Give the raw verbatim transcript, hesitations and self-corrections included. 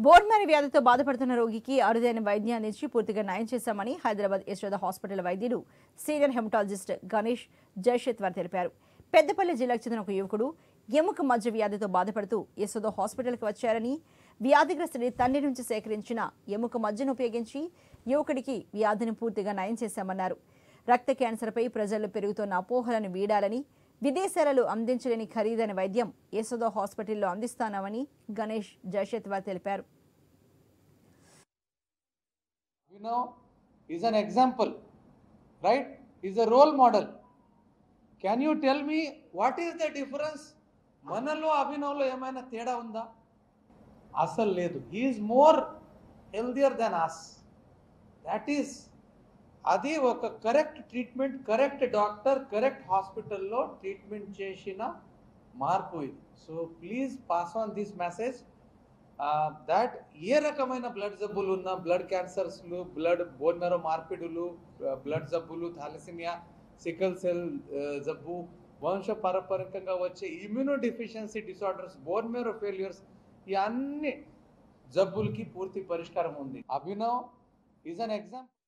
Bone marrow వ్యాధితో బాధపడుతున్న రోగికి అరుదైన వైద్యం అందించి పూర్తిగా నయం చేశామని హైదరాబాద్ యశోద హాస్పిటల్ వైద్యుడు సీనియర్ హెమటాలజిస్ట్ గణేష్ జయశేత్వర్ తెలిపారు. పెద్దపల్లి జిల్లాకు చెందిన ఒక యువకుడు ఎముక మజ్జ వ్యాధితో బాధపడుతూ యశోద హాస్పిటల్కి వచ్చారని, వ్యాధిగ్రస్తుడి తండ్రి నుంచి సేకరించిన ఎముక మజ్జను ఉపయోగించి యువకుడికి వ్యాధిని పూర్తిగా నయం చేశామన్నారు. రక్త క్యాన్సర్పై ప్రజల్లో పెరుగుతున్న అపోహలను వీడాలని, విదేశాలలో అందించలేని ఖరీదైన వైద్యం యశోద హాస్పిటల్లో అందిస్తామని గణేష్ జయశేత్వర్ తెలిపారు. You know, is an example, right? Is a role model. Can you tell me what is the difference? మనలో అభినవ్లో ఏమైనా తేడా ఉందా? అసలు లేదు. He is more healthier than us. That is, అది ఒక correct treatment, correct doctor, correct హాస్పిటల్లో treatment చేసిన మార్పు ఇది. So please pass on this message that ఏ రకమైన బ్లడ్ జబ్బులు ఉన్న, బ్లడ్ క్యాన్సర్స్లు, బ్లడ్ బోన్ మ్యారో మార్పిడులు, బ్లడ్ జబ్బులు, థాలసీమియా, సికల్ సెల్ జబ్బు, వంశ పారంపరికంగా వచ్చే immunodeficiency disorders, bone marrow failures, ఈ అన్ని జబ్బులకి పూర్తి పరిష్కారం ఉంది. Abhinav is an example.